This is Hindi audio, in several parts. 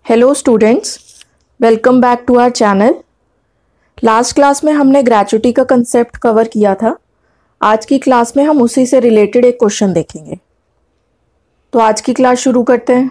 Hello students, welcome back to our channel. Last class में हमने ग्रेचुटी का कंसेप्ट कवर किया था। आज की क्लास में हम उसी से रिलेटेड एक क्वेश्चन देखेंगे। तो आज की क्लास शुरू करते हैं।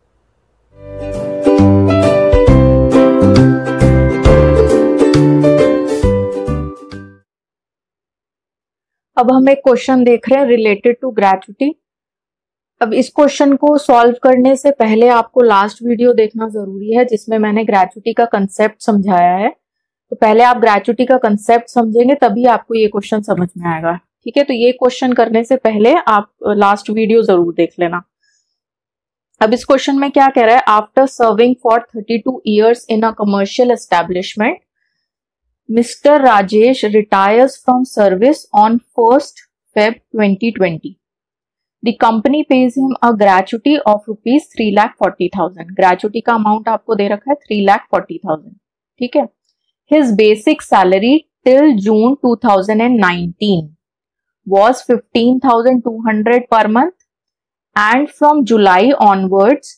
अब हम एक क्वेश्चन देख रहे हैं रिलेटेड टू ग्रेचुटी। अब इस क्वेश्चन को सॉल्व करने से पहले आपको लास्ट वीडियो देखना जरूरी है जिसमें मैंने ग्रेचुटी का कंसेप्ट समझाया है। तो पहले आप ग्रेचुटी का कंसेप्ट समझेंगे तभी आपको ये क्वेश्चन समझ में आएगा। ठीक है, तो ये क्वेश्चन करने से पहले आप लास्ट वीडियो जरूर देख लेना। अब इस क्वेश्चन में क्या कह रहा है, after serving for 32 years in a commercial establishment mister Rajesh retires from service on 1st Feb 2020. The company pays him a gratuity of rupees 3,40,000. Gratuity का अमाउंट आपको दे रखा है 3,40,000. ठीक है। His basic salary till June 2019 was 15,200 per month and from July onwards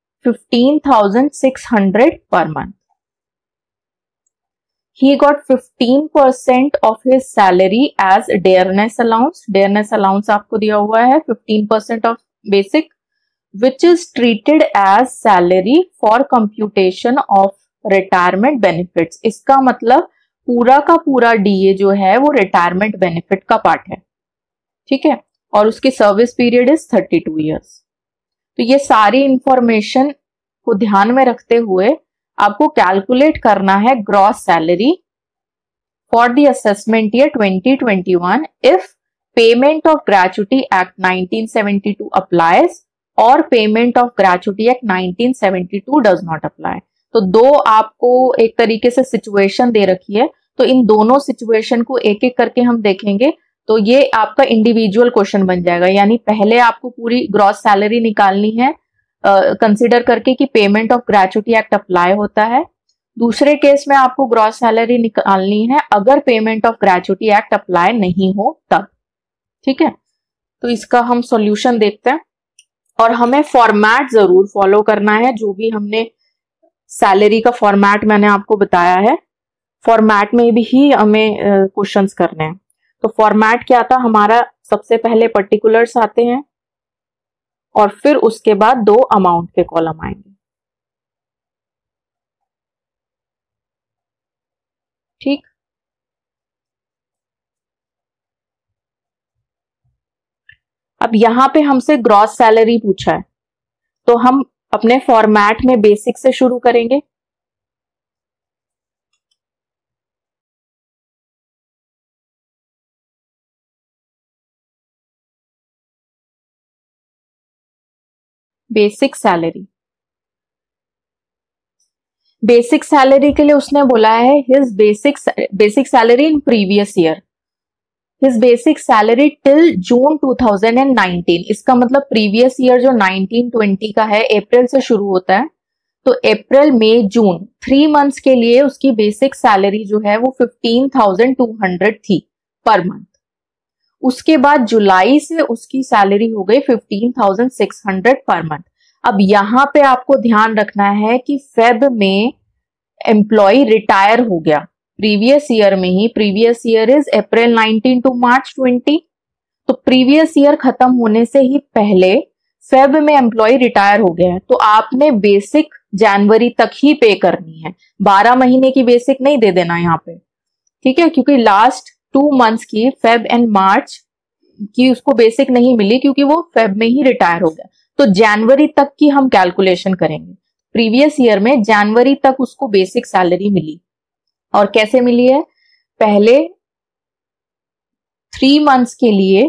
15,600 per month. He got 15% of his salary as dearness allowance. Dearness allowance आपको दिया हुआ है 15% of basic, which is treated as salary for computation of retirement benefits. इसका मतलब पूरा का पूरा DA जो है वो रिटायरमेंट बेनिफिट का पार्ट है। ठीक है, और उसकी सर्विस पीरियड इज 32 ईयर्स। तो ये सारी इंफॉर्मेशन को ध्यान में रखते हुए आपको कैलकुलेट करना है gross salary for the assessment year 2021 if payment of gratuity act 1972 applies और payment of gratuity act 1972 does not apply. तो दो आपको एक तरीके से सिचुएशन दे रखी है, तो इन दोनों सिचुएशन को एक एक करके हम देखेंगे। तो ये आपका इंडिविजुअल क्वेश्चन बन जाएगा, यानी पहले आपको पूरी ग्रॉस सैलरी निकालनी है कंसिडर करके कि payment of gratuity act apply होता है। दूसरे केस में आपको ग्रॉस सैलरी निकालनी है अगर payment of gratuity act apply नहीं हो तब। ठीक है, तो इसका हम सॉल्यूशन देखते हैं और हमें फॉर्मेट जरूर फॉलो करना है। जो भी हमने सैलरी का फॉर्मेट मैंने आपको बताया है, फॉर्मेट में भी ही हमें क्वेश्चंस करने हैं। तो फॉर्मेट क्या था हमारा, सबसे पहले पर्टिकुलर्स आते हैं और फिर उसके बाद दो अमाउंट के कॉलम आएंगे। ठीक, अब यहां पे हमसे ग्रॉस सैलरी पूछा है तो हम अपने फॉर्मेट में बेसिक से शुरू करेंगे। बेसिक सैलरी, बेसिक सैलरी के लिए उसने बोला है his basic salary in previous year, his basic salary till June 2019। इसका मतलब प्रीवियस ईयर जो 1920 का है, अप्रैल से शुरू होता है, तो अप्रैल मई जून 3 मंथ्स के लिए उसकी बेसिक सैलरी जो है वो 15,200 थी पर मंथ। उसके बाद जुलाई से उसकी सैलरी हो गई 15,600 पर मंथ। अब यहां पे आपको ध्यान रखना है कि फेब में एम्प्लॉय रिटायर हो गया प्रीवियस ईयर में ही। Previous year is April 19 to March 20। तो प्रीवियस ईयर खत्म होने से ही पहले फेब में एम्प्लॉय रिटायर हो गया है, तो आपने बेसिक जनवरी तक ही पे करनी है। 12 महीने की बेसिक नहीं दे देना यहाँ पे। ठीक है, क्योंकि लास्ट 2 मंथ्स की फेब एंड मार्च की उसको बेसिक नहीं मिली क्योंकि वो फेब में ही रिटायर हो गया। तो जनवरी तक की हम कैलकुलेशन करेंगे। प्रीवियस ईयर में जनवरी तक उसको बेसिक सैलरी मिली, और कैसे मिली है, पहले 3 मंथ्स के लिए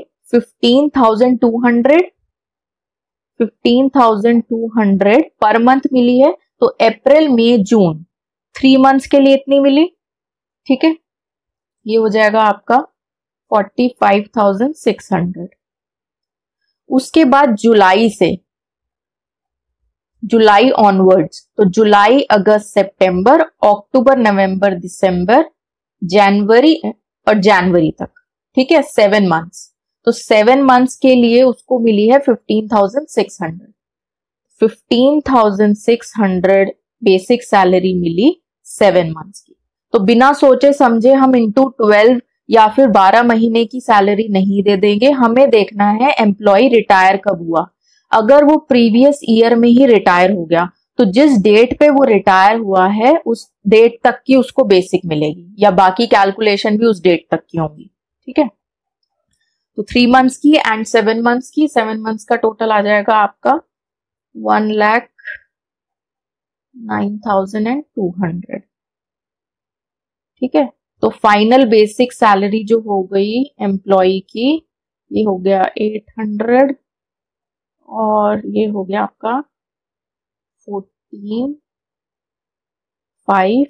15,200 पर मंथ मिली है। तो अप्रैल मई जून 3 मंथ्स के लिए इतनी मिली। ठीक है, ये हो जाएगा आपका 45,600। उसके बाद जुलाई से, जुलाई ऑनवर्ड्स, तो जुलाई अगस्त सितंबर अक्टूबर नवंबर दिसंबर जनवरी और जनवरी तक। ठीक है, 7 मंथ्स। तो 7 मंथ्स के लिए उसको मिली है 15,600। 15,600 बेसिक सैलरी मिली 7 मंथ्स की। तो बिना सोचे समझे हम इंटू 12 या फिर 12 महीने की सैलरी नहीं दे देंगे। हमें देखना है एम्प्लॉय रिटायर कब हुआ। अगर वो प्रीवियस ईयर में ही रिटायर हो गया तो जिस डेट पे वो रिटायर हुआ है उस डेट तक की उसको बेसिक मिलेगी, या बाकी कैलकुलेशन भी उस डेट तक की होंगी। ठीक है, तो 3 मंथ्स की एंड 7 मंथ्स की, 7 मंथ्स का टोटल आ जाएगा आपका 1,09,200। ठीक है, तो फाइनल बेसिक सैलरी जो हो गई एम्प्लॉय की, ये हो गया 800 और ये हो गया आपका 14,500,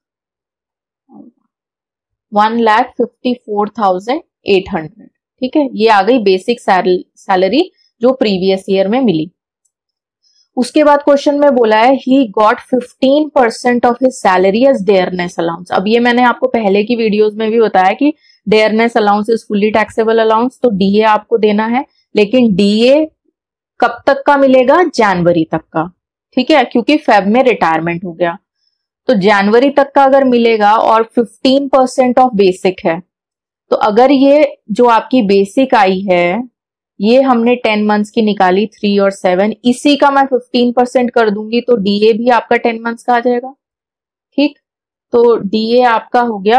1,54,800। ठीक है, ये आ गई बेसिक सैलरी जो प्रीवियस ईयर में मिली। उसके बाद क्वेश्चन में बोला है ही got 15% of his salary as dearness allowance. अब ये मैंने आपको पहले की वीडियोस में भी बताया कि dearness allowance is fully taxable allowance, तो डीए आपको देना है, लेकिन डीए कब तक का मिलेगा? जनवरी तक का। ठीक है, क्योंकि फेब में रिटायरमेंट हो गया, तो जनवरी तक का अगर मिलेगा और 15% ऑफ बेसिक है, तो अगर ये जो आपकी बेसिक आई है ये हमने 10 मंथ्स की निकाली 3 और 7, इसी का मैं 15% कर दूंगी तो डीए भी आपका 10 मंथ्स का आ जाएगा। ठीक, तो डीए आपका हो गया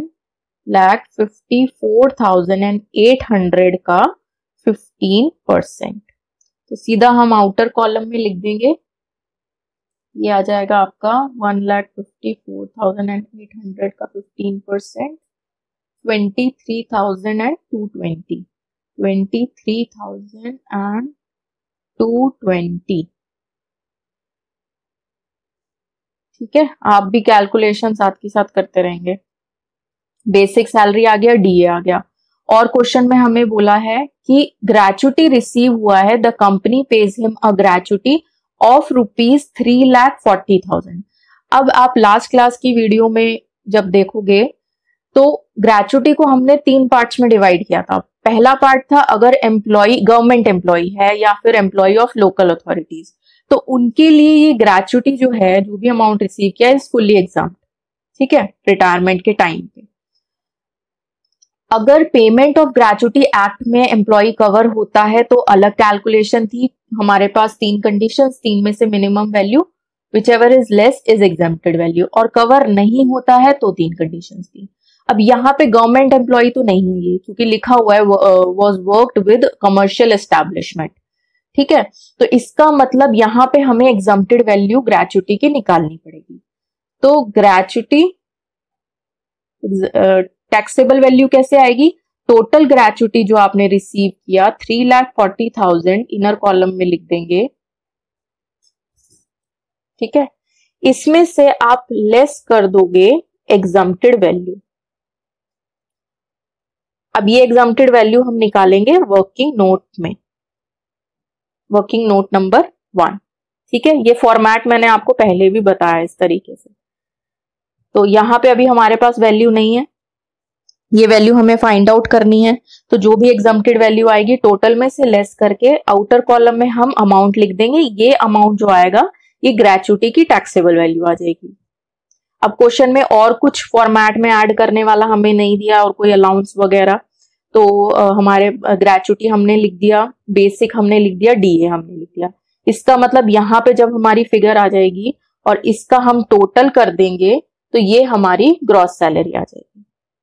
1,54,800 का 15%। तो सीधा हम आउटर कॉलम में लिख देंगे, ये आ जाएगा आपका 1,54,800 का 15%, 23,220, 23,220। ठीक है, आप भी कैलकुलेशन साथ के साथ करते रहेंगे। बेसिक सैलरी आ गया, डीए आ गया। और क्वेश्चन में हमें बोला है कि ग्रेचुटी रिसीव हुआ है, the company pays him a gratuity of ₹3,40,000। अब आप लास्ट क्लास की वीडियो में जब देखोगे तो ग्रेचुटी को हमने 3 पार्ट्स में डिवाइड किया था। पहला पार्ट था अगर एम्प्लॉय गवर्नमेंट एम्प्लॉय है या फिर एम्प्लॉय ऑफ लोकल अथॉरिटीज, तो उनके लिए ये ग्रेचुटी जो है, जो भी अमाउंट रिसीव किया, इज फुल्ली एग्जाम्प्ट। ठीक है, रिटायरमेंट के टाइम पे। अगर पेमेंट ऑफ ग्रेचुटी एक्ट में एम्प्लॉय कवर होता है तो अलग कैलकुलेशन थी। हमारे पास 3 कंडीशंस, 3 में से minimum value, whichever is less is exempted value, और कवर नहीं होता है तो 3 कंडीशंस थी। अब यहाँ पे गवर्नमेंट एम्प्लॉय तो नहीं है ये, क्योंकि लिखा हुआ है was worked with commercial establishment. ठीक है, तो इसका मतलब यहाँ पे हमें एग्जम्प्टेड वैल्यू ग्रेचुटी की निकालनी पड़ेगी। तो ग्रेचुटी टैक्सेबल वैल्यू कैसे आएगी? टोटल ग्रेचुटी जो आपने रिसीव किया 3,40,000 इनर कॉलम में लिख देंगे। ठीक है, इसमें से आप लेस कर दोगे एग्जम्प्टेड वैल्यू। अब ये एग्जम्प्टेड वैल्यू हम निकालेंगे वर्किंग नोट में, वर्किंग नोट नंबर 1। ठीक है, ये फॉर्मेट मैंने आपको पहले भी बताया इस तरीके से। तो यहां पे अभी हमारे पास वैल्यू नहीं है, ये वैल्यू हमें फाइंड आउट करनी है। तो जो भी एग्जम्प्टेड वैल्यू आएगी टोटल में से लेस करके आउटर कॉलम में हम अमाउंट लिख देंगे। ये अमाउंट जो आएगा ये ग्रेचुटी की टैक्सेबल वैल्यू आ जाएगी। अब क्वेश्चन में और कुछ फॉर्मेट में ऐड करने वाला हमें नहीं दिया और कोई अलाउंस वगैरह, तो हमारे ग्रेचुटी हमने लिख दिया, बेसिक हमने लिख दिया, डीए हमने लिख दिया। इसका मतलब यहाँ पे जब हमारी फिगर आ जाएगी और इसका हम टोटल कर देंगे तो ये हमारी ग्रॉस सैलरी आ जाएगी।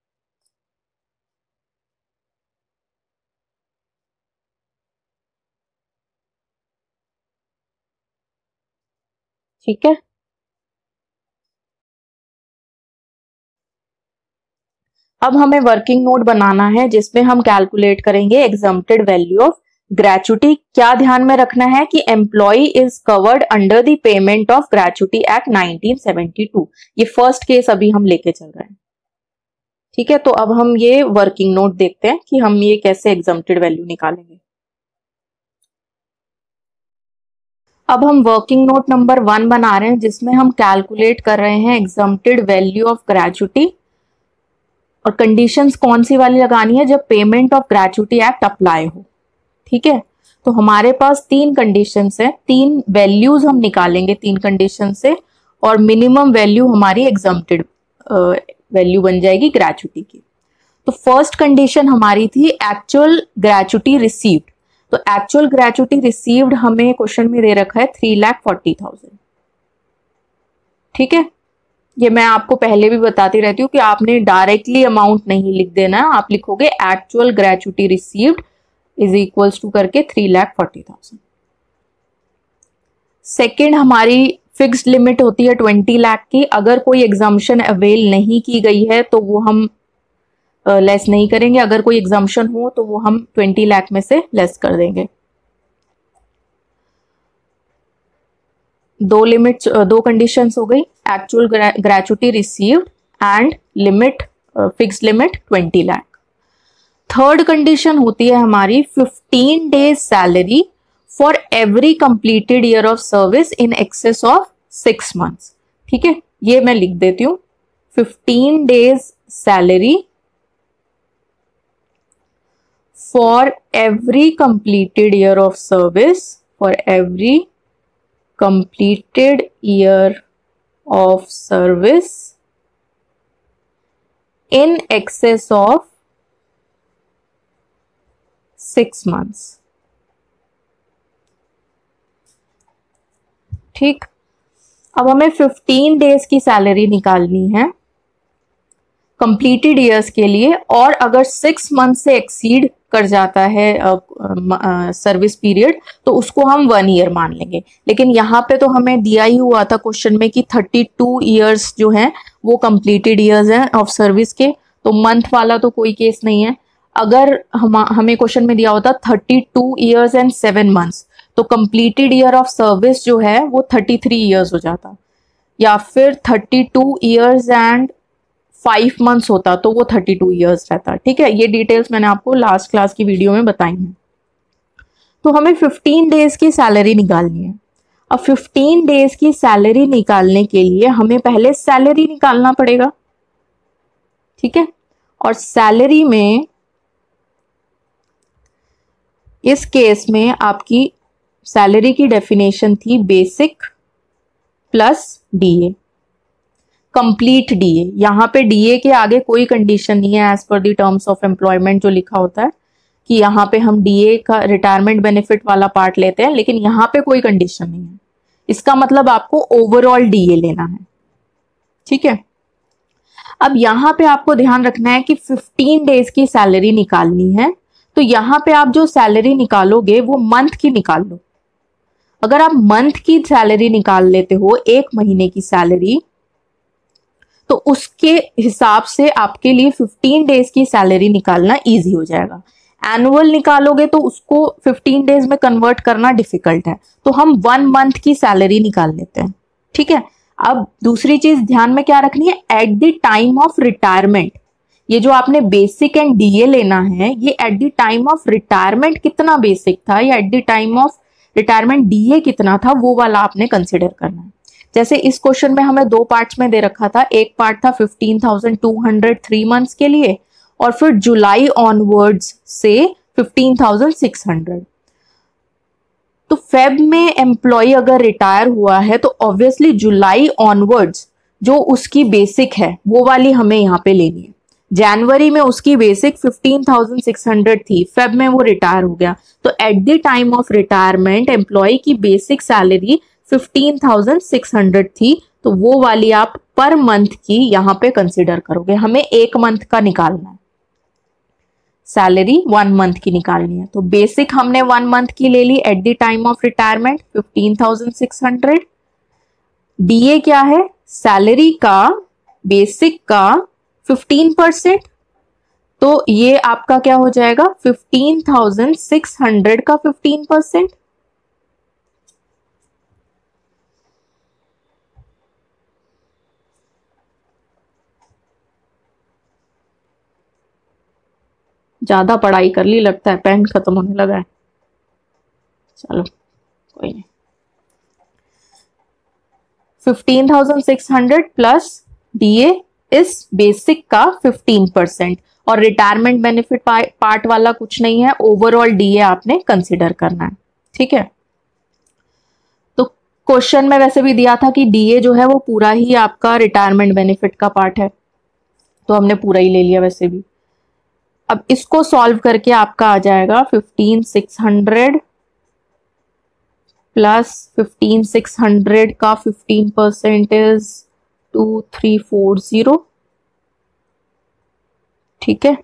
ठीक है, अब हमें वर्किंग नोट बनाना है जिसमें हम कैलकुलेट करेंगे एग्जम्प्टेड वैल्यू ऑफ ग्रेचुटी। क्या ध्यान में रखना है कि employee is covered under the payment of gratuity act 1972। ये फर्स्ट केस अभी हम लेके चल रहे हैं। ठीक है, तो अब हम ये वर्किंग नोट देखते हैं कि हम ये कैसे एग्जम्प्टेड वैल्यू निकालेंगे। अब हम वर्किंग नोट नंबर 1 बना रहे हैं जिसमें हम कैलकुलेट कर रहे हैं एग्जम्प्टेड वैल्यू ऑफ ग्रेचुटी, और कंडीशंस कौन सी वाली लगानी है? जब payment of gratuity act apply हो। ठीक है, तो हमारे पास 3 कंडीशंस हैं, 3 वैल्यूज हम निकालेंगे 3 कंडीशन से, और मिनिमम वैल्यू हमारी एग्जम्प्टेड वैल्यू बन जाएगी ग्रेचुटी की। तो फर्स्ट कंडीशन हमारी थी एक्चुअल ग्रेचुटी रिसीव्ड। तो एक्चुअल ग्रेचुटी रिसीव्ड हमें क्वेश्चन में दे रखा है 3,40,000। ठीक है, ये मैं आपको पहले भी बताती रहती हूँ कि आपने डायरेक्टली अमाउंट नहीं लिख देना है, आप लिखोगे actual gratuity received is equals to करके 3,40,000। सेकेंड हमारी फिक्स्ड लिमिट होती है 20 लाख की। अगर कोई एग्जाम्पशन अवेल नहीं की गई है तो वो हम लेस नहीं करेंगे, अगर कोई एग्जाम्पशन हो तो वो हम 20 लाख में से लेस कर देंगे। दो कंडीशंस हो गई, actual gratuity received and limit fixed limit 20 lakh. Third condition होती है हमारी 15 days salary for every completed year of service in excess of 6 months। ठीक है, ये मैं लिख देती हूं, 15 days salary for every completed year of service, for every completed year of service in excess of 6 months। ठीक, अब हमें 15 डेज की सैलरी निकालनी है कंप्लीटेड ईयर्स के लिए, और अगर 6 मंथ से एक्सीड कर जाता है सर्विस पीरियड तो उसको हम 1 ईयर मान लेंगे। लेकिन यहाँ पे तो हमें दिया ही हुआ था क्वेश्चन में कि 32 ईयर्स जो हैं वो कंप्लीटेड ईयर्स हैं ऑफ सर्विस के, तो मंथ वाला तो कोई केस नहीं है। अगर हमें क्वेश्चन में दिया होता 32 ईयर्स एंड 7 months, तो कंप्लीटेड ईयर ऑफ सर्विस जो है वो 33 ईयर्स हो जाता, या फिर 32 ईयर्स एंड 5 months होता तो वो 32 ईयर्स रहता। ठीक है, ये डिटेल्स मैंने आपको लास्ट क्लास की वीडियो में बताई हैं। तो हमें 15 डेज की सैलरी निकालनी है। अब 15 डेज की सैलरी निकालने के लिए हमें पहले सैलरी निकालना पड़ेगा। ठीक है, और सैलरी में इस केस में आपकी सैलरी की डेफिनेशन थी basic plus DA, complete DA. यहाँ पे डीए के आगे कोई कंडीशन नहीं है as per the terms of employment जो लिखा होता है कि यहाँ पे हम डीए का रिटायरमेंट बेनिफिट वाला पार्ट लेते हैं, लेकिन यहाँ पे कोई कंडीशन नहीं है। इसका मतलब आपको ओवरऑल डीए लेना है। ठीक है, अब यहाँ पे आपको ध्यान रखना है कि 15 डेज की सैलरी निकालनी है, तो यहाँ पे आप जो सैलरी निकालोगे वो मंथ की निकाल लो। अगर आप मंथ की सैलरी निकाल लेते हो, 1 महीने की सैलरी, तो उसके हिसाब से आपके लिए 15 डेज की सैलरी निकालना इजी हो जाएगा। एनुअल निकालोगे तो उसको 15 डेज में कन्वर्ट करना डिफिकल्ट है, तो हम 1 मंथ की सैलरी निकाल लेते हैं। ठीक है, अब दूसरी चीज ध्यान में क्या रखनी है, at the time of retirement, ये जो आपने बेसिक एंड डीए लेना है, ये at the time of retirement कितना बेसिक था या at the time of retirement DA कितना था, वो वाला आपने कंसिडर करना है। जैसे इस क्वेश्चन में हमें 2 पार्ट्स में दे रखा था, एक पार्ट था 15,200 3 months के लिए, और फिर जुलाई ऑनवर्ड्स से 15,600। तो फेब में एम्प्लॉय अगर रिटायर हुआ है तो ऑब्वियसली जुलाई ऑनवर्ड्स जो उसकी बेसिक है वो वाली हमें यहाँ पे लेनी है। जनवरी में उसकी बेसिक 15,600 थी, फेब में वो रिटायर हो गया, तो at the time of retirement employee की बेसिक सैलरी 15,600 थी, तो वो वाली आप पर मंथ की यहाँ पे कंसिडर करोगे। हमें 1 मंथ का निकालना है, सैलरी 1 मंथ की निकालनी है। तो बेसिक हमने 1 मंथ की ले ली at the time of retirement 15,600। DA क्या है, सैलरी का बेसिक का 15%, तो ये आपका क्या हो जाएगा 15,600 का 15%। ज्यादा पढ़ाई कर ली लगता है, पेन खत्म होने लगा है। चलो कोई नहीं, 15,600 प्लस डीए इस बेसिक का 15%, और रिटायरमेंट बेनिफिट पार्ट वाला कुछ नहीं है, ओवरऑल डीए आपने कंसिडर करना है। ठीक है, तो क्वेश्चन में वैसे भी दिया था कि डीए जो है वो पूरा ही आपका रिटायरमेंट बेनिफिट का पार्ट है, तो हमने पूरा ही ले लिया वैसे भी। अब इसको सॉल्व करके आपका आ जाएगा 15,600 प्लस 15,600 का 15% इज 2340। ठीक है,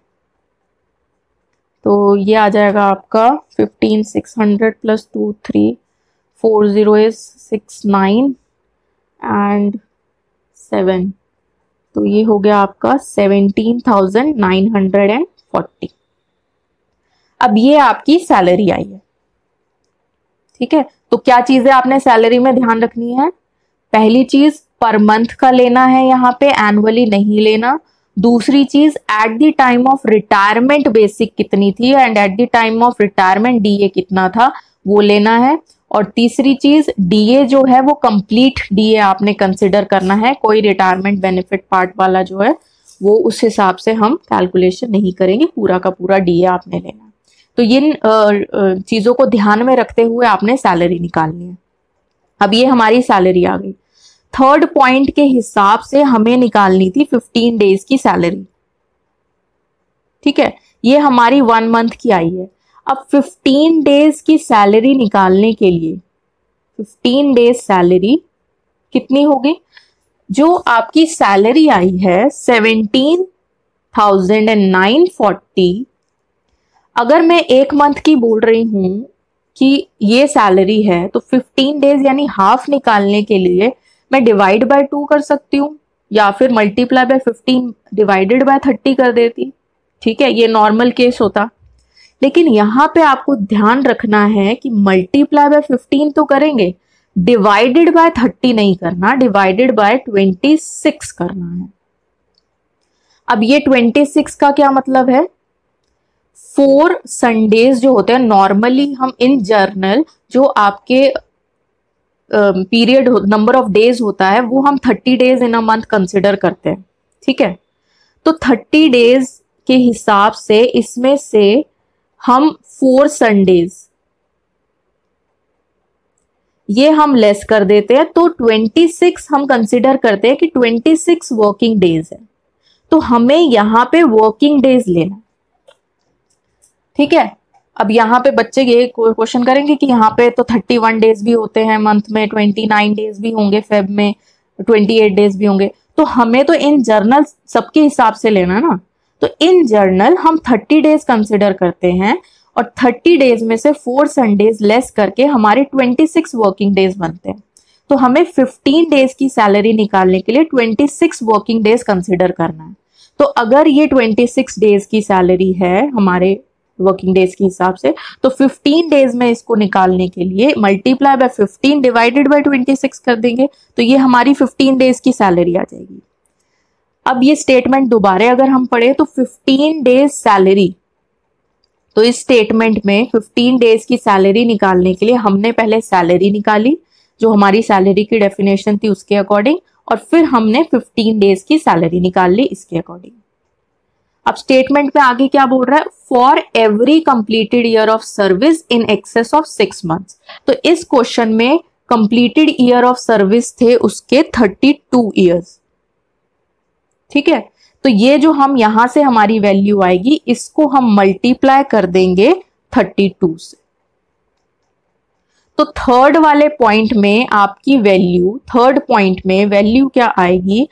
तो ये आ जाएगा आपका 15,600 प्लस 2340 इज 69 एंड 7, तो ये हो गया आपका 17,940। अब ये आपकी सैलरी आई है। ठीक है, तो क्या चीजें आपने सैलरी में ध्यान रखनी है? पहली चीज पर मंथ का लेना है, यहाँ पे एनुअली नहीं लेना। दूसरी चीज at the time of retirement basic कितनी थी and at the time of retirement DA कितना था वो लेना है। और तीसरी चीज डीए जो है वो कंप्लीट डीए आपने कंसिडर करना है, कोई रिटायरमेंट बेनिफिट पार्ट वाला जो है वो उस हिसाब से हम कैलकुलेशन नहीं करेंगे, पूरा का पूरा डीए आपने लेना है। तो इन चीजों को ध्यान में रखते हुए आपने सैलरी निकालनी है। अब ये हमारी सैलरी आ गई। थर्ड पॉइंट के हिसाब से हमें निकालनी थी 15 डेज की सैलरी। ठीक है, ये हमारी 1 मंथ की आई है। अब 15 डेज की सैलरी निकालने के लिए 15 डेज सैलरी कितनी होगी? जो आपकी सैलरी आई है 17,940, अगर मैं 1 मंथ की बोल रही हूं कि ये सैलरी है, तो 15 डेज यानी हाफ निकालने के लिए मैं डिवाइड बाय 2 कर सकती हूँ, या फिर मल्टीप्लाई बाय 15 डिवाइडेड बाय 30 कर देती। ठीक है, ये नॉर्मल केस होता। लेकिन यहाँ पे आपको ध्यान रखना है कि मल्टीप्लाई बाय 15 तो करेंगे, डिवाइडेड बाय 30 नहीं करना, डिवाइडेड बाय 26 करना है। अब ये 26 का क्या मतलब है? 4 संडेज जो होते हैं नॉर्मली, हम इन जर्नल जो आपके पीरियड नंबर ऑफ डेज होता है वो हम 30 days in a month consider करते हैं। ठीक है, तो 30 डेज के हिसाब से इसमें से हम 4 संडेज ये हम लेस कर देते हैं, तो 26 हम कंसिडर करते हैं कि 26 वर्किंग डेज है, तो हमें यहां पे वर्किंग डेज लेना। ठीक है, अब यहाँ पे बच्चे ये क्वेश्चन करेंगे कि यहाँ पे तो 31 डेज भी होते हैं मंथ में, 29 डेज भी होंगे फेब में, 28 डेज भी होंगे, तो हमें तो इन जर्नल सबके हिसाब से लेना ना। तो इन जर्नल हम 30 डेज कंसिडर करते हैं, और 30 डेज में से 4 संडेज लेस करके हमारे 26 वर्किंग डेज बनते हैं। तो हमें 15 डेज की सैलरी निकालने के लिए 26 वर्किंग डेज कंसिडर करना है। तो अगर ये 26 डेज की सैलरी है हमारे वर्किंग डेज के हिसाब से, तो 15 डेज में इसको निकालने के लिए मल्टीप्लाई बाय 15 डिवाइडेड बाय 26 कर देंगे, तो ये हमारी 15 डेज की सैलरी आ जाएगी। अब ये स्टेटमेंट दोबारा अगर हम पढ़े तो 15 डेज सैलरी, तो इस स्टेटमेंट में 15 डेज की सैलरी निकालने के लिए हमने पहले सैलरी निकाली जो हमारी सैलरी की डेफिनेशन थी उसके अकॉर्डिंग, और फिर हमने 15 डेज की सैलरी निकाल ली इसके अकॉर्डिंग। अब स्टेटमेंट में आगे क्या बोल रहा है? For every completed year of service in excess of 6 months. तो इस क्वेश्चन में कंप्लीटेड ईयर ऑफ सर्विस थे उसके 32 ईयर्स। ठीक है, तो ये जो हम यहां से हमारी वैल्यू आएगी इसको हम मल्टीप्लाई कर देंगे 32 से। तो थर्ड वाले पॉइंट में आपकी वैल्यू, थर्ड पॉइंट में वैल्यू क्या आएगी?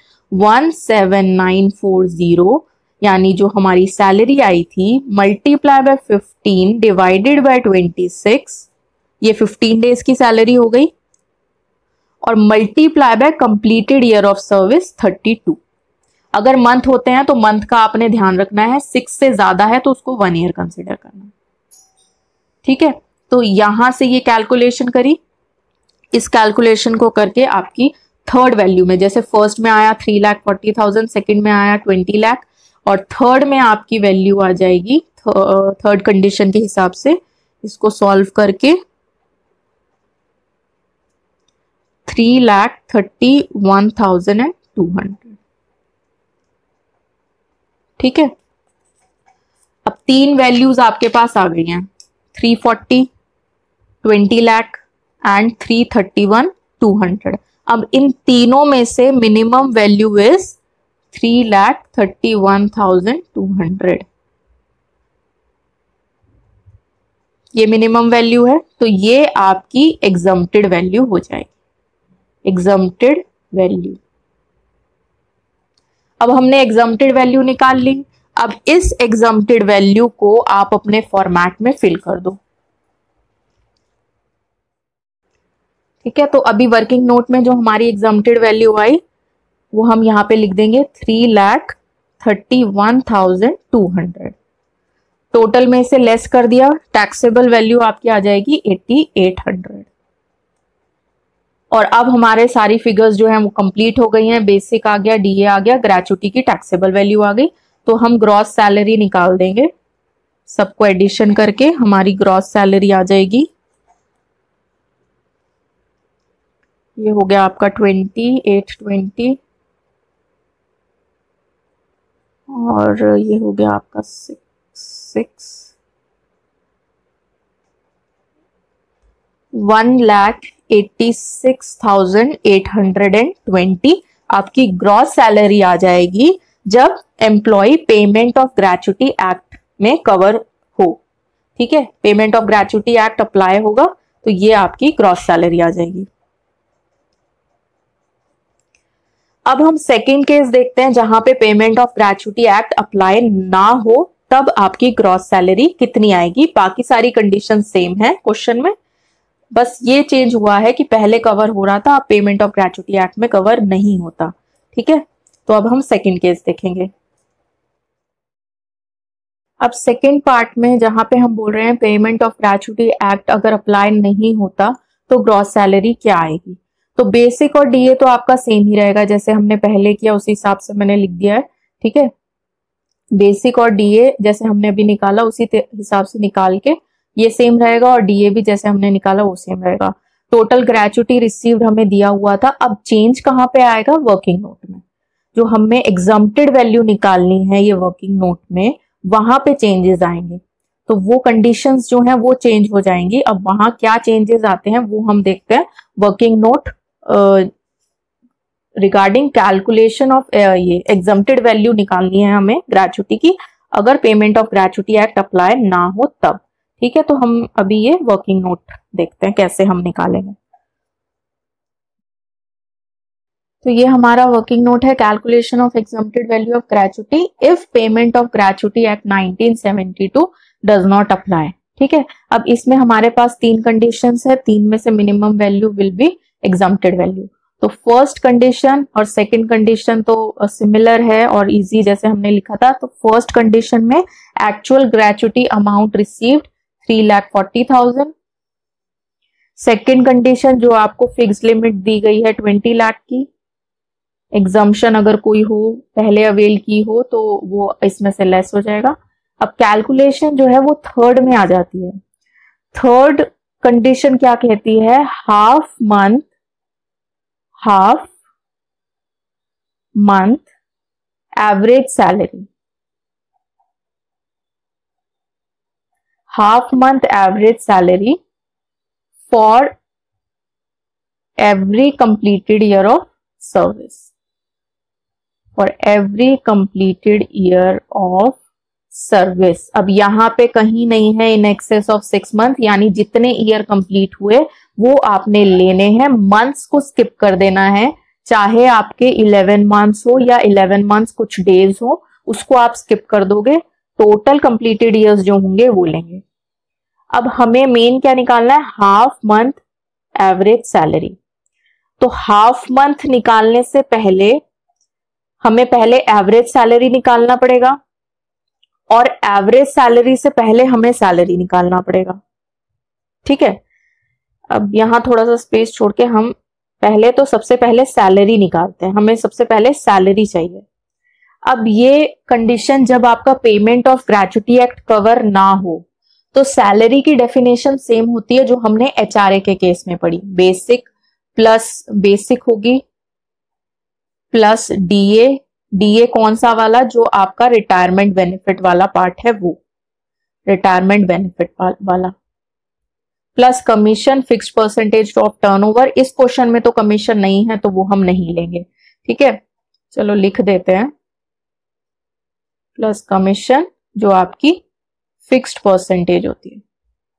17940, यानी जो हमारी सैलरी आई थी मल्टीप्लाई बाय 15 डिवाइडेड बाय 26, ये 15 डेज की सैलरी हो गई, और multiply by completed year of service 32। अगर मंथ होते हैं तो मंथ का आपने ध्यान रखना है, 6 से ज्यादा है तो उसको 1 ईयर कंसिडर करना। ठीक है, तो यहां से ये कैलकुलेशन करी, इस कैलकुलेशन को करके आपकी थर्ड वैल्यू में, जैसे फर्स्ट में आया 3,40,000, सेकंड में आया 20 लाख, और थर्ड में आपकी वैल्यू आ जाएगी थर्ड कंडीशन के हिसाब से इसको सॉल्व करके 3,31,200। ठीक है, अब तीन वैल्यूज आपके पास आ गई हैं, 340, 20 लाख एंड 331, 200। अब इन तीनों में से मिनिमम वैल्यू इज 3,31,200, ये मिनिमम वैल्यू है, तो ये आपकी एग्जम्प्टेड वैल्यू हो जाएगी, एग्जम्प्टेड वैल्यू। अब हमने एग्जम्प्टेड वैल्यू निकाल ली। अब इस एग्जम्प्टेड वैल्यू को आप अपने फॉर्मेट में फिल कर दो। ठीक है, तो अभी वर्किंग नोट में जो हमारी एग्जम्प्टेड वैल्यू आई वो हम यहां पे लिख देंगे 3,31,200। टोटल में से लेस कर दिया, टैक्सेबल वैल्यू आपकी आ जाएगी 8,800। और अब हमारे सारी फिगर्स जो हैं वो कंप्लीट हो गई हैं। बेसिक आ गया, डीए आ गया, ग्रेचुटी की टैक्सेबल वैल्यू आ गई। तो हम ग्रॉस सैलरी निकाल देंगे, सबको एडिशन करके हमारी ग्रॉस सैलरी आ जाएगी। ये हो गया आपका 2820 और ये हो गया आपका 1,86,820 आपकी ग्रॉस सैलरी आ जाएगी जब employ payment of gratuity act में कवर हो। ठीक है, payment of gratuity act apply होगा तो ये आपकी ग्रॉस सैलरी आ जाएगी। अब हम सेकेंड केस देखते हैं जहां पे payment of gratuity act apply ना हो, तब आपकी ग्रॉस सैलरी कितनी आएगी। बाकी सारी कंडीशन सेम है क्वेश्चन में, बस ये चेंज हुआ है कि पहले कवर हो रहा था, अब पेमेंट ऑफ ग्रेचुटी एक्ट में कवर नहीं होता। ठीक है, तो अब हम सेकेंड केस देखेंगे। अब सेकेंड पार्ट में जहां पे हम बोल रहे हैं पेमेंट ऑफ ग्रेचुटी एक्ट अगर अप्लाई नहीं होता तो ग्रॉस सैलरी क्या आएगी। तो बेसिक और डीए तो आपका सेम ही रहेगा, जैसे हमने पहले किया उसी हिसाब से मैंने लिख दिया है। ठीक है, बेसिक और डीए जैसे हमने अभी निकाला उसी हिसाब से निकाल के ये सेम रहेगा, और डीए भी जैसे हमने निकाला वो सेम रहेगा। टोटल ग्रेचुटी रिसीव्ड हमें दिया हुआ था, अब चेंज कहां पे आएगा, वर्किंग नोट में। जो हमें एग्जम्प्टेड वैल्यू निकालनी है ये वर्किंग नोट में, वहां पे चेंजेस आएंगे, तो वो कंडीशंस जो हैं वो चेंज हो जाएंगी। अब वहां क्या चेंजेस आते हैं वो हम देखते हैं। Working note regarding calculation of ये एग्जम्प्टेड वैल्यू निकालनी है हमें ग्रेचुटी की, अगर payment of gratuity act apply ना हो तब। ठीक है, तो हम अभी ये वर्किंग नोट देखते हैं कैसे हम निकालेंगे। तो ये हमारा वर्किंग नोट है, calculation of exempted value of gratuity if payment of gratuity act 1972 does not apply. ठीक है, अब इसमें हमारे पास तीन कंडीशंस है, तीन में से minimum value will be exempted value. तो फर्स्ट कंडीशन और सेकंड कंडीशन तो सिमिलर है और इजी जैसे हमने लिखा था। तो फर्स्ट कंडीशन में actual gratuity amount received 3,40,000। Second condition जो आपको फिक्स लिमिट दी गई है 20 लाख की, एग्जम्पशन अगर कोई हो पहले अवेल की हो तो वो इसमें से लेस हो जाएगा। अब कैलकुलेशन जो है वो थर्ड में आ जाती है। थर्ड कंडीशन क्या कहती है, half month average salary, half month average salary for every completed year of service, for every completed year of service. अब यहां पे कहीं नहीं है इन एक्सेस ऑफ 6 मंथ, यानी जितने ईयर कंप्लीट हुए वो आपने लेने हैं, मंथ्स को स्किप कर देना है। चाहे आपके 11 मंथ्स हो या 11 मंथ्स कुछ डेज हो, उसको आप स्किप कर दोगे, टोटल कंप्लीटेड ईयर्स जो होंगे वो लेंगे। अब हमें मेन क्या निकालना है, हाफ मंथ एवरेज सैलरी। तो हाफ मंथ निकालने से पहले हमें पहले एवरेज सैलरी निकालना पड़ेगा, और एवरेज सैलरी से पहले हमें सैलरी निकालना पड़ेगा। ठीक है, अब यहां थोड़ा सा स्पेस छोड़ के हम पहले तो सबसे पहले सैलरी निकालते हैं, हमें सबसे पहले सैलरी चाहिए। अब ये कंडीशन जब आपका payment of gratuity act cover ना हो तो सैलरी की डेफिनेशन सेम होती है जो हमने एचआरए के केस में पढ़ी, बेसिक प्लस बेसिक होगी प्लस डीए डीए कौन सा वाला, जो आपका रिटायरमेंट बेनिफिट वाला पार्ट है, वो रिटायरमेंट बेनिफिट वाला, plus commission fixed percentage of turnover. इस क्वेश्चन में तो कमीशन नहीं है तो वो हम नहीं लेंगे, ठीक है। चलो लिख देते हैं, प्लस कमीशन जो आपकी फिक्स्ड परसेंटेज होती है।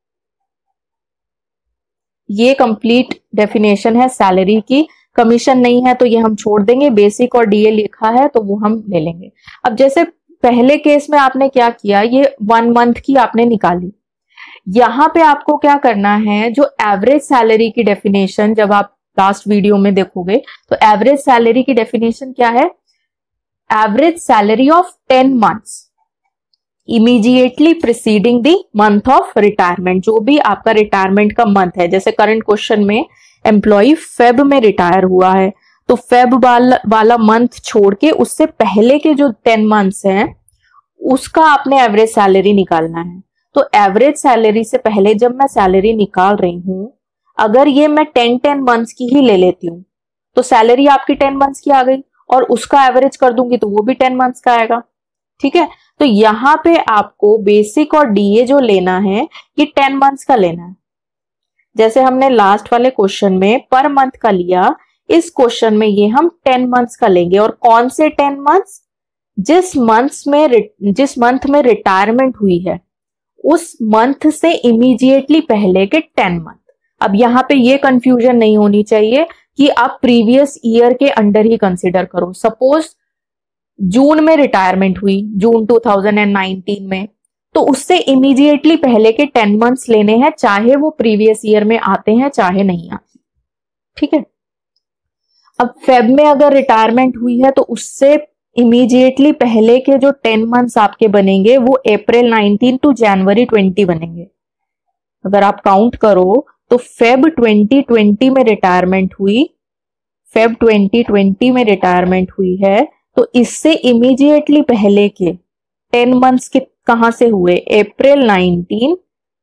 ये कंप्लीट डेफिनेशन है सैलरी की। कमीशन नहीं है तो ये हम छोड़ देंगे, बेसिक और डीए लिखा है तो वो हम ले लेंगे। अब जैसे पहले केस में आपने क्या किया, ये 1 मंथ की आपने निकाली, यहां पे आपको क्या करना है, जो एवरेज सैलरी की डेफिनेशन जब आप लास्ट वीडियो में देखोगे तो एवरेज सैलरी की डेफिनेशन क्या है, average salary of 10 months immediately preceding the month of retirement. जो भी आपका रिटायरमेंट का मंथ है, जैसे करंट क्वेश्चन में एम्प्लॉय फेब में रिटायर हुआ है, तो फेब वाला मंथ छोड़ के उससे पहले के जो 10 मंथ्स हैं उसका आपने एवरेज सैलरी निकालना है। तो एवरेज सैलरी से पहले जब मैं सैलरी निकाल रही हूं, अगर ये मैं 10 मंथ्स की ही ले लेती हूं तो सैलरी आपकी 10 मंथ्स की आ गई, और उसका एवरेज कर दूंगी तो वो भी 10 मंथ्स का आएगा, ठीक है। तो यहां पे आपको बेसिक और डीए जो लेना है ये 10 मंथ्स का लेना है। जैसे हमने लास्ट वाले क्वेश्चन में पर मंथ का लिया, इस क्वेश्चन में ये हम 10 मंथ्स का लेंगे। और कौन से 10 मंथ्स, जिस मंथ में रिटायरमेंट हुई है उस मंथ से इमीडिएटली पहले के 10 मंथ। अब यहां पे ये कंफ्यूजन नहीं होनी चाहिए कि आप प्रीवियस ईयर के अंडर ही कंसिडर करो। सपोज जून में रिटायरमेंट हुई, जून 2019 में, तो उससे इमीडिएटली पहले के 10 मंथ्स लेने हैं, चाहे वो प्रीवियस ईयर में आते हैं चाहे नहीं आते, ठीक है। अब फेब में अगर रिटायरमेंट हुई है तो उससे इमीडिएटली पहले के जो 10 मंथ्स आपके बनेंगे वो अप्रैल 19 टू जनवरी 20 बनेंगे। अगर आप काउंट करो तो फेब 2020 में रिटायरमेंट हुई, फेब 2020 में रिटायरमेंट हुई है, तो इससे इमीडिएटली पहले के 10 मंथ्स के कहां से हुए, अप्रैल 19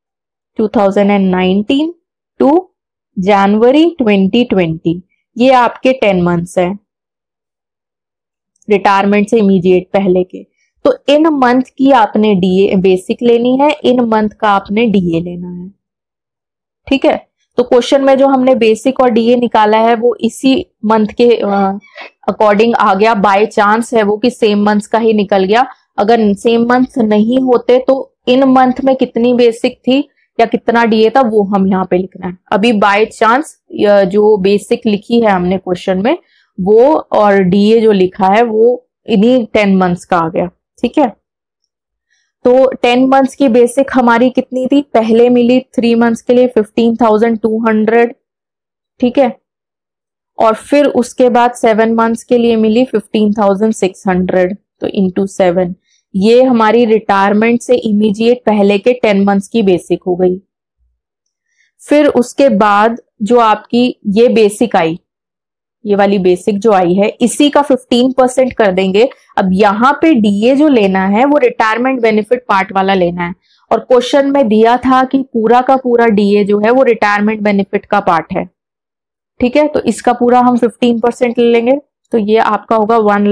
2019 टू जनवरी 2020, ये आपके 10 मंथ्स है रिटायरमेंट से इमीडिएट पहले के। तो इन मंथ की आपने डीए बेसिक लेनी है, इन मंथ का आपने डीए लेना है, ठीक है। तो क्वेश्चन में जो हमने बेसिक और डीए निकाला है वो इसी मंथ के अकॉर्डिंग आ गया। बाय चांस है वो कि सेम मंथ्स का ही निकल गया। अगर सेम मंथ नहीं होते तो इन मंथ में कितनी बेसिक थी या कितना डीए था वो हम यहाँ पे लिखना है। अभी बाय चांस जो बेसिक लिखी है हमने क्वेश्चन में वो और डीए जो लिखा है वो इन्हीं 10 मंथ्स का आ गया, ठीक है। तो 10 मंथ्स की बेसिक हमारी कितनी थी, पहले मिली 3 मंथ्स के लिए 15,200, ठीक है। और फिर उसके बाद 7 मंथ्स के लिए मिली 15,600, तो इंटू 7, ये हमारी रिटायरमेंट से इमीडिएट पहले के 10 मंथ्स की बेसिक हो गई। फिर उसके बाद जो आपकी ये बेसिक आई, ये वाली बेसिक जो आई है, इसी का 15% कर देंगे। अब यहां पे डीए जो लेना है वो रिटायरमेंट बेनिफिट पार्ट वाला लेना है, और क्वेश्चन में दिया था कि पूरा का पूरा डीए जो है वो रिटायरमेंट बेनिफिट का पार्ट है, ठीक है। तो इसका पूरा हम 15% ले लेंगे, तो ये आपका होगा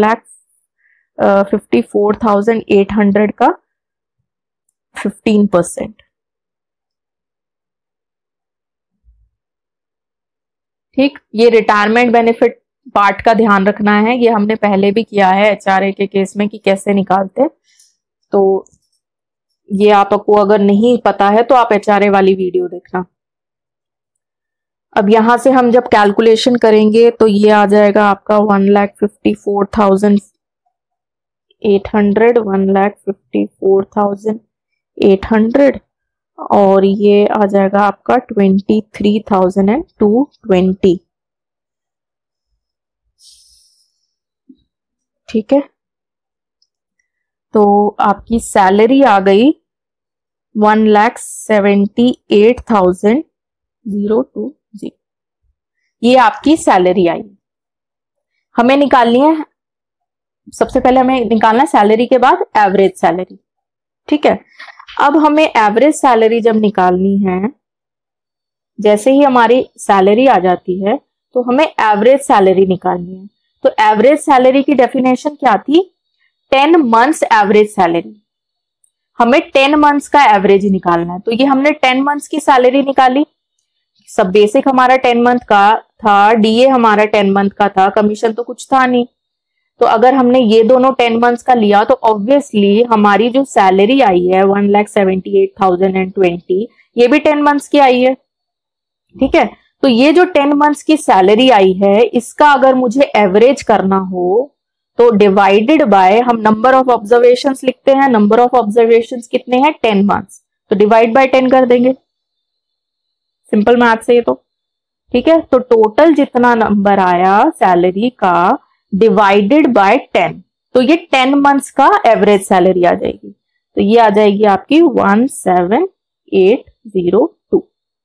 1,54,800 का 15%, ठीक। ये रिटायरमेंट बेनिफिट पार्ट का ध्यान रखना है, ये हमने पहले भी किया है एचआरए के केस में कि कैसे निकालते, तो ये आपको अगर नहीं पता है तो आप एचआरए वाली वीडियो देखना। अब यहां से हम जब कैलकुलेशन करेंगे तो ये आ जाएगा आपका 1,54,800, 1,54,800, और ये आ जाएगा आपका 23,220, ठीक है। तो आपकी सैलरी आ गई 1,78,020, ये आपकी सैलरी आई। हमें निकालनी है, सबसे पहले हमें निकालना है सैलरी के बाद एवरेज सैलरी, ठीक है। अब हमें एवरेज सैलरी जब निकालनी है, जैसे ही हमारी सैलरी आ जाती है तो हमें एवरेज सैलरी निकालनी है। तो एवरेज सैलरी की डेफिनेशन क्या थी? 10 मंथ्स एवरेज सैलरी। हमें 10 मंथ्स का एवरेज निकालना है, तो ये हमने 10 मंथ्स की सैलरी निकाली। सब बेसिक हमारा 10 मंथ का था, डीए हमारा 10 मंथ का था, कमीशन तो कुछ था नहीं। तो अगर हमने ये दोनों 10 मंथ्स का लिया तो ऑब्वियसली हमारी जो सैलरी आई है 1,78,020 ये भी 10 मंथ्स की आई है। ठीक है, तो ये जो 10 मंथ्स की सैलरी आई है इसका अगर मुझे एवरेज करना हो तो डिवाइडेड बाय, हम नंबर ऑफ ऑब्जर्वेशंस लिखते हैं, नंबर ऑफ ऑब्जर्वेशंस कितने हैं? 10 मंथ्स, तो डिवाइड बाय 10 कर देंगे। सिंपल मैथ से ये तो ठीक है। तो टोटल जितना नंबर आया सैलरी का डिवाइडेड बाय 10, तो ये 10 मंथ्स का एवरेज सैलरी आ जाएगी। तो ये आ जाएगी आपकी 17802।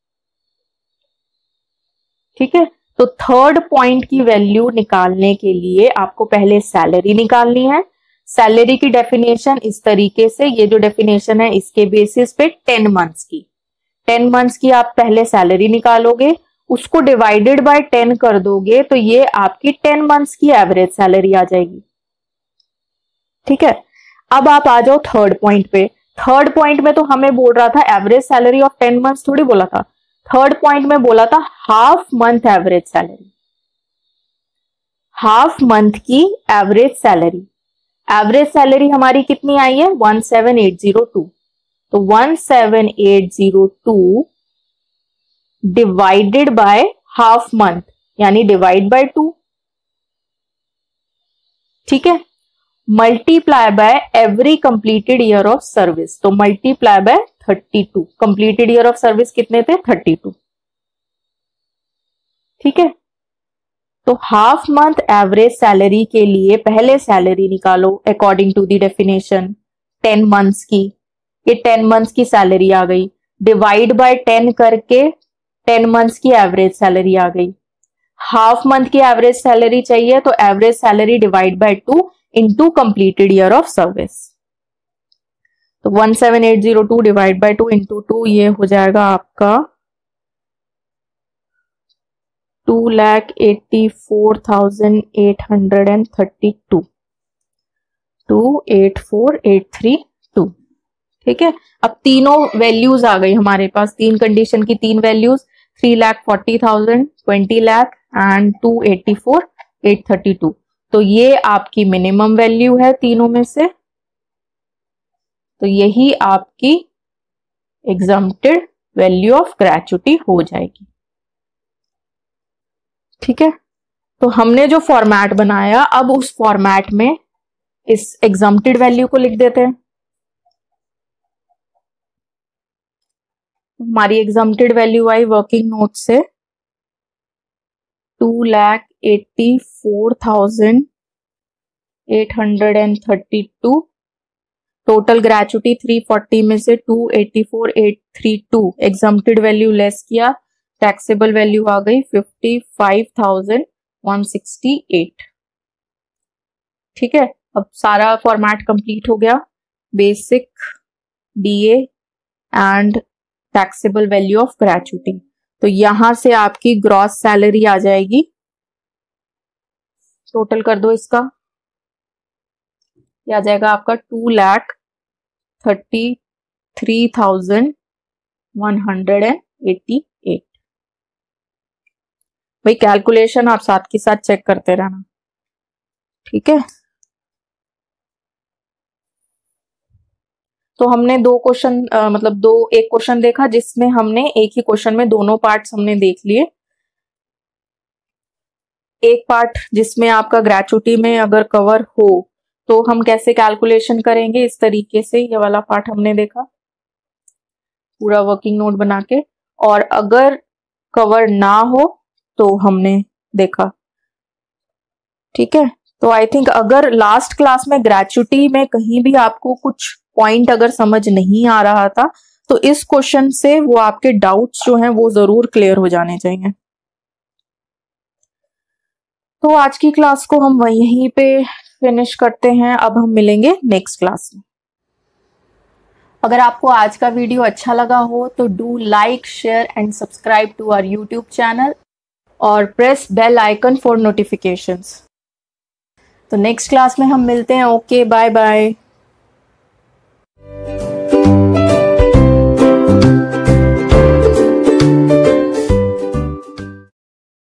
ठीक है, तो थर्ड पॉइंट की वैल्यू निकालने के लिए आपको पहले सैलरी निकालनी है। सैलरी की डेफिनेशन इस तरीके से, ये जो डेफिनेशन है इसके बेसिस पे 10 मंथ्स की, 10 मंथ्स की आप पहले सैलरी निकालोगे, उसको डिवाइडेड बाय 10 कर दोगे तो ये आपकी 10 मंथ्स की एवरेज सैलरी आ जाएगी। ठीक है, अब आप आ जाओ थर्ड पॉइंट पे। थर्ड पॉइंट में तो हमें बोल रहा था एवरेज सैलरी ऑफ 10 मंथ्स थोड़ी बोला था, थर्ड पॉइंट में बोला था half month average salary. Half month की एवरेज सैलरी, एवरेज सैलरी हमारी कितनी आई है? 17802। तो 17802 डिवाइडेड बाय हाफ मंथ, यानी डिवाइड बाय 2। ठीक है, multiply by every completed year of service, तो multiply by 32। Completed year of service कितने थे? 32। ठीक है, तो हाफ मंथ एवरेज सैलरी के लिए पहले सैलरी निकालो according to the definition 10 months की। ये 10 मंथ्स की सैलरी आ गई, डिवाइड बाय 10 करके 10 मंथ्स की एवरेज सैलरी आ गई। हाफ मंथ की एवरेज सैलरी चाहिए तो average salary divide by 2 into completed year of service. तो 17802 डिवाइड बाय 2 इंटू 2, ये हो जाएगा आपका 2,84,832, 2,84,832। ठीक है, अब तीनों वैल्यूज आ गई हमारे पास, तीन कंडीशन की तीन वैल्यूज, 3,40,000, 20 लाख एंड 2,84,832। तो ये आपकी मिनिमम वैल्यू है तीनों में से, तो यही आपकी एग्जम्प्टेड वैल्यू ऑफ ग्रेच्युटी हो जाएगी। ठीक है, तो हमने जो फॉर्मेट बनाया अब उस फॉर्मेट में इस एग्जम्प्टेड वैल्यू को लिख देते हैं। हमारी एग्जम्प्टेड वैल्यू आई वर्किंग नोट से 2,84,832, टोटल ग्रेच्युटी 340 में से 2,84,832 एग्जम्प्टेड वैल्यू लेस किया, टैक्सेबल वैल्यू आ गई 55,168। ठीक है, अब सारा फॉर्मेट कंप्लीट हो गया, basic, DA and taxable value of gratuity. तो यहां से आपकी ग्रॉस सैलरी आ जाएगी, टोटल कर दो इसका, यह आ जाएगा आपका 2,33,188। भाई कैलकुलेशन आप साथ के साथ चेक करते रहना। ठीक है, तो हमने दो क्वेश्चन एक क्वेश्चन देखा जिसमें हमने एक ही क्वेश्चन में दोनों पार्ट्स हमने देख लिए। एक पार्ट जिसमें आपका ग्रेच्युटी में अगर कवर हो तो हम कैसे कैलकुलेशन करेंगे, इस तरीके से ये वाला पार्ट हमने देखा पूरा वर्किंग नोट बना के, और अगर कवर ना हो तो हमने देखा। ठीक है, तो आई थिंक अगर लास्ट क्लास में ग्रेच्युटी में कहीं भी आपको कुछ पॉइंट अगर समझ नहीं आ रहा था तो इस क्वेश्चन से वो आपके डाउट्स जो हैं वो जरूर क्लियर हो जाने चाहिए। तो आज की क्लास को हम यहीं पे फिनिश करते हैं, अब हम मिलेंगे नेक्स्ट क्लास में। अगर आपको आज का वीडियो अच्छा लगा हो तो do like, share and subscribe to our YouTube channel और press bell icon for notifications. तो नेक्स्ट क्लास में हम मिलते हैं। Okay, bye bye.